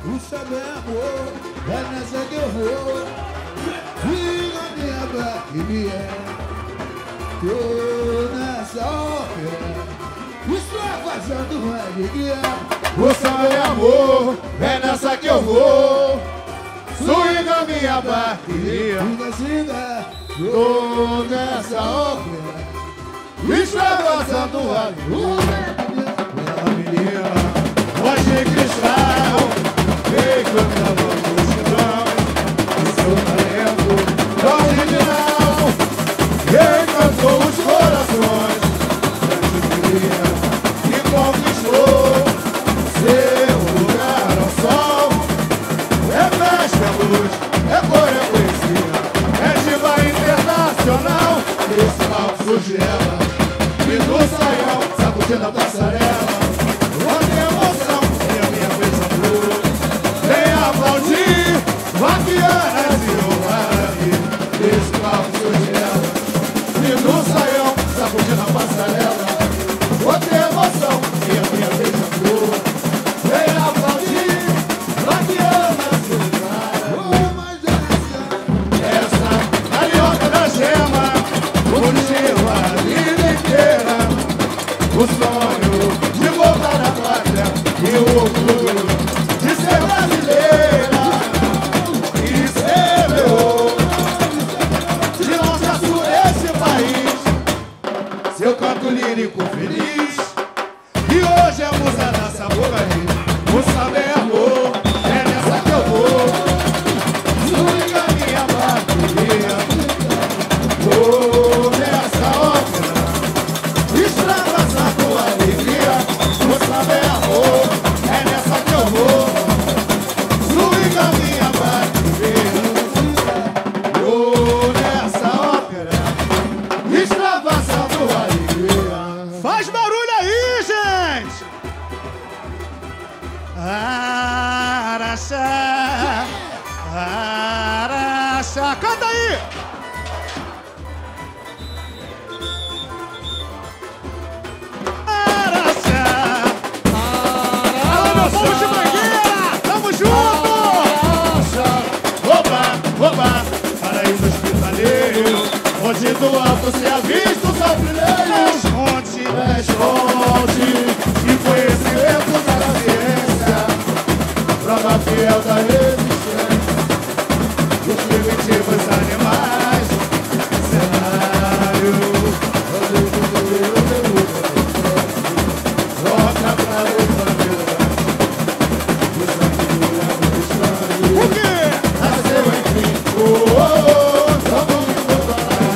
O saber amor, é nessa que eu vou. Liga a minha bateria. Tô nessa ópera, extravasando uma alegria. O saber amor, é nessa que eu vou. Swinga minha bateria. Tô nessa ópera, extravasando uma alegria. Voz de cristal, vem cantando no chão. O seu talento original encantou os corações. E conquistou seu lugar ao sol. É festa, é luz, é cor, é poesia, é diva internacional. Esse falso gela e do saião, sacudindo a passarela. Quanta emoção, é a minha vez a flor. Vem aplaudir, vaquianas e honrar. Esse falso gela e do saião, sacudindo a passarela. Quanta emoção, é a minha vez a flor. Vem aplaudir, vaquianas e honrar. Essa aliança da gema curtiu a vida inteira. O sonho de voltar à pátria e o orgulho de ser brasileira. E ser meu, de lançar por esse país seu canto lírico feliz. E hoje a musa da saboraria. O saber amor, é nessa que eu vou. Liga minha bateria. Vou nessa ópera, extravasando a alegria. O saber amor, é nessa que eu vou. Liga minha bateria. Vou nessa ópera, extravasando a alegria. Faz barulho aí, gente! Araxá, Araxá, canta aí! Araxá, alô, meu povo de Mangueira, tamo junto! Oba, oba, paraíso hospitaleiro, onde do alto se avista o sol brilhante. Responde e conhecimento da ciência, prova fiel da resistência dos primitivos animais. Cenário roca pra levanta. O sangue do lado estranho. O quê? Nasceu enfim, todo mundo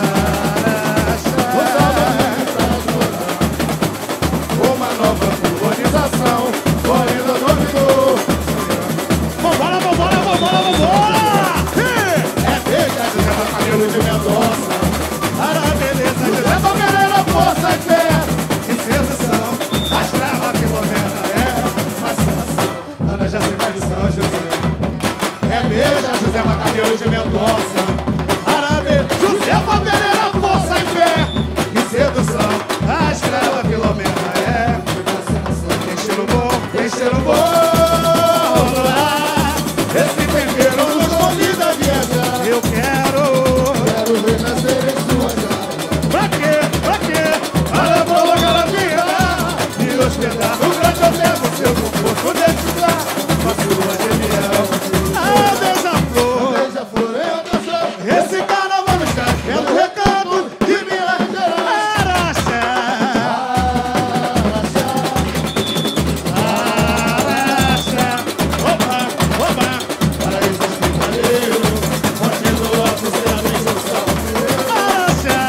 uma nova colonização, correndo dominou. Vambora, vambora, vambora, vambora! É beija, José Camilo de Mendonça. Para a beleza, José Palmeira, força e fé. Que sedução, a escrava Filomena é uma sensação. Ana Jacimar de São José. É beija, José Camilo de Mendonça. Para a beleza, José Palmeira, força e fé. Que sedução, a escrava Filomena é uma sensação. Tem cheiro bom, tem cheiro bom. Esse tempero nos convida a viajar. Eu quero ver nascer em sua casa. pra quê? Pra quê? Para prolongar a vida e hospedar o grande hotel com seu conforto desfilar com a sua genial. Ah, beija-flor! Beija-flor em atenção. Esse carnaval nos traz pelo recado de Minas Gerais. Araxá! Araxá! Oba, oba, paraíso hospitaleiro, continua a ser a instrução. Araxá!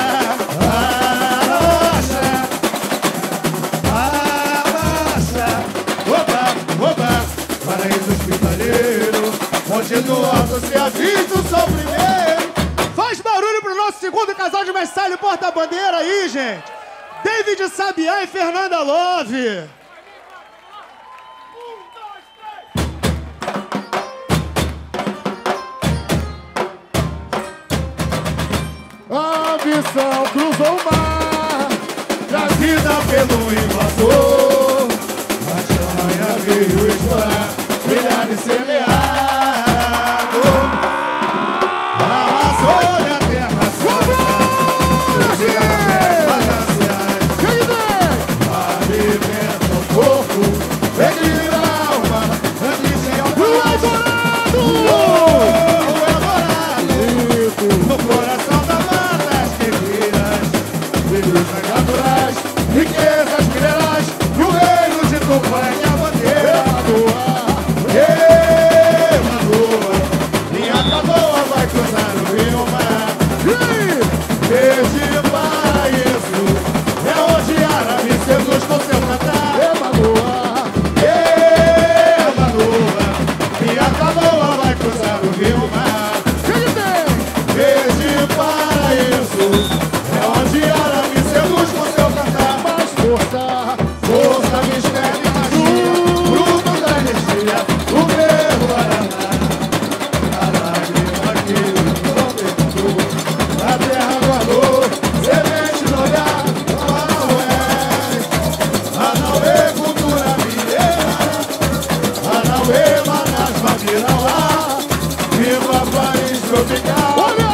Araxá, oba, oba, paraíso hospitaleiro, continua a ser a vista o sol primeiro. Faz barulho pro nosso segundo casal de mestre e porta-bandeira aí, gente! David Sabiá e Fernanda Love! A ambição cruzou o mar, trazida pelo invasor. A chanha veio explorar, brilhar deve semeado. A Amazônia, terra santa, alimenta o corpo, equilibra a alma, antes de no coração da mata, as guerreiras, livros naturais, riquezas minerais, e o reino de Tupã e a bandeira do ar. Minha canoa vai cruzar o rio mar. Desde paraíso é onde árabe seduz com seu cantar. Minha canoa vai cruzar o rio mar. Desde paraíso é onde árabe seduz com seu cantar. Mais força, mistério e magia, fruto da energia, o verbo Paraná. A lágrima que convertou, a terra guardou, semente no olhar. Anauê, cultura mineira, Anauê, Manaus, Mabirauá, viva país tropical. Olha a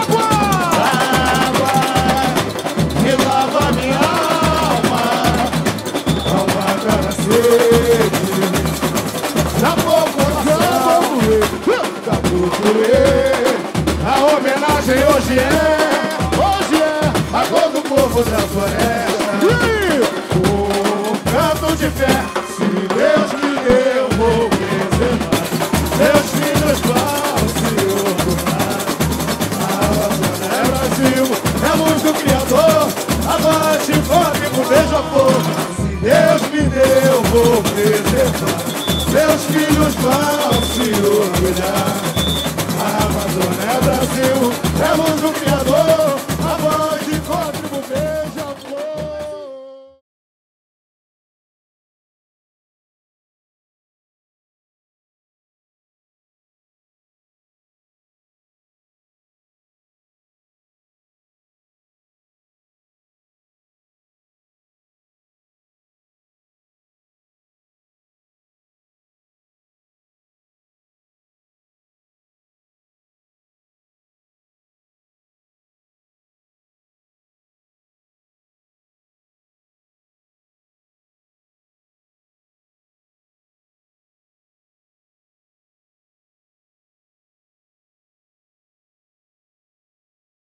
água, que lava minha alma, apaga a sede da população, da cultura. A homenagem hoje é a cor do povo da floresta. Canto de fé, se Deus me deu, vou preservar. Seus filhos vão se orgulhar. A Amazônia é Brasil, é luz do Criador. Agora te fome com beija-flor. Se Deus me deu, vou preservar. Seus filhos vão se orgulhar. A Amazônia é Brasil, é luz do Criador.